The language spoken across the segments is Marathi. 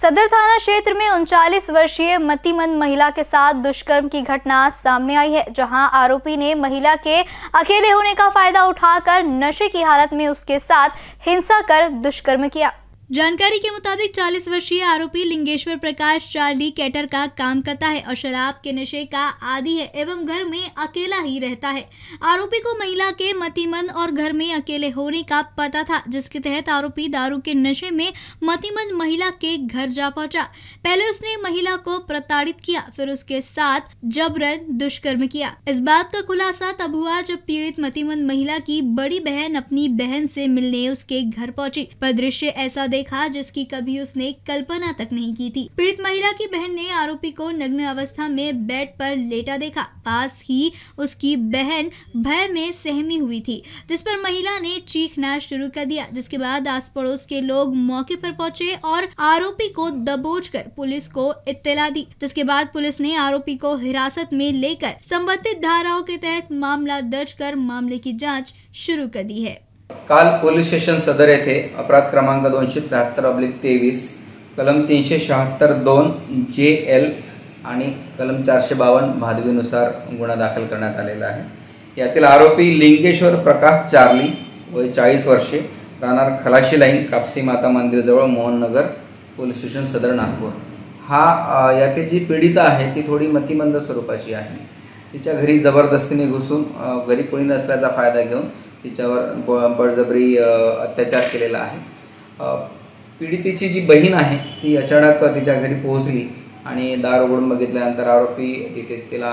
सदर थाना क्षेत्र में 39 वर्षीय मतिमंद महिला के साथ दुष्कर्म की घटना सामने आई है, जहां आरोपी ने महिला के अकेले होने का फायदा उठाकर नशे की हालत में उसके साथ हिंसा कर दुष्कर्म किया। जानकारी के मुताबिक 40 वर्षीय आरोपी लिंगेश्वर प्रकाश चार्ली कैटर का काम करता है और शराब के नशे का आदी है एवं घर में अकेला ही रहता है। आरोपी को महिला के मतिमंद और घर में अकेले होने का पता था, जिसके तहत आरोपी दारू के नशे में मतिमंद महिला के घर जा पहुंचा। पहले उसने महिला को प्रताड़ित किया, फिर उसके साथ जबरन दुष्कर्म किया। इस बात का खुलासा तब हुआ जब पीड़ित मतिमंद महिला की बड़ी बहन अपनी बहन से मिलने उसके घर पहुंची, पर दृश्य ऐसा देखा जिसकी कभी उसने कल्पना तक नहीं की थी। पीड़ित महिला की बहन ने आरोपी को नग्न अवस्था में बेड पर लेटा देखा। पास ही उसकी बहन भय में सहमी हुई थी, जिस पर महिला ने चीखना शुरू कर दिया, जिसके बाद आस पड़ोस के लोग मौके पर पहुंचे और आरोपी को दबोचकर पुलिस को इत्तला दी, जिसके बाद पुलिस ने आरोपी को हिरासत में लेकर संबंधित धाराओं के तहत मामला दर्ज कर मामले की जाँच शुरू कर दी है। काल पोलीस स्टेशन सदर येथे अपराध क्रमांक 273/23 कलम 376(2) JL आणि कलम 452 भादवीनुसार गुन्हा दाखल करण्यात आलेला आहे। यातील आरोपी लिंगेश्वर प्रकाश चार्ली वय 40 वर्षे, राहणार खलाशी लाईन, कापसी माता मंदिर जवळ, मोहननगर, पोलीस स्टेशन सदर, नागपूर। हा यातील जी पीडिता आहे ती थोडी मतिमंद स्वरूपाची आहे। तिच्या घरी जबरदस्तीने घुसून घरी कोणी नसल्याचा फायदा घेऊन तिच्यावर बळजबरी अत्याचार केलेला आहे। पीडितेची जी बहीण आहे ती अचानक तिच्या घरी पोहोचली आणि दार उघडून बघितल्यानंतर आरोपी तिथे तिला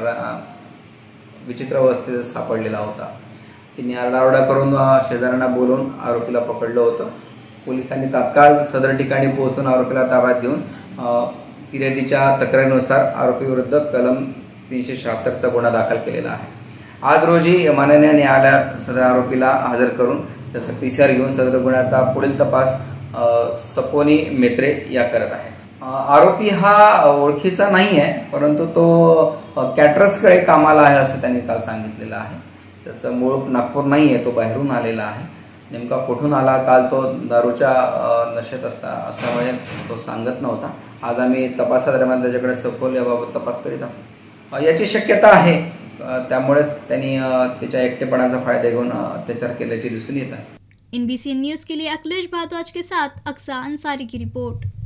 विचित्र अवस्थेत सापडलेला होता। तिने आरडाओरडा करून शेजाऱ्यांना बोलवून आरोपीला पकडलं होतं। पोलिसांनी तात्काळ सदर ठिकाणी पोहोचून आरोपीला ताब्यात घेऊन फिर्यादीच्या तक्रारीनुसार आरोपी विरुद्ध कलम 376 चा गुन्हा दाखल केलेला आहे। आज रोजी माननीय न्यायालयात सदर आरोपीला हजर करून त्याचा PCR घेऊन सदर गुन्ह्याचा पुढील तपास सपोनी मेत्रे या करत आहे। आरोपी हा ओळखीचा नाही आहे, परंतु तो कॅटरर्सकडे कामाला आहे असं त्यांनी काल सांगितलेलं आहे। त्याचं मूळ नागपूर नाही आहे, तो बाहेरून आलेला आहे। नेमका कुठून आला, काल तो दारूच्या नशेत असल्यामुळे तो सांगत नव्हता। आज आम्ही तपासादरम्यान त्याच्याकडे सखोल याबाबत तपास करीत आहोत। याची शक्यता आहे, त्यामुळे त्यांनी त्याच्या एकटेपणाचा फायदा घेऊन अत्याचार केल्याचे दिसून येत आहे। NBC न्यूज के लिए अखिलेश भारद्वाज के साथ अक्सा अंसारी की रिपोर्ट।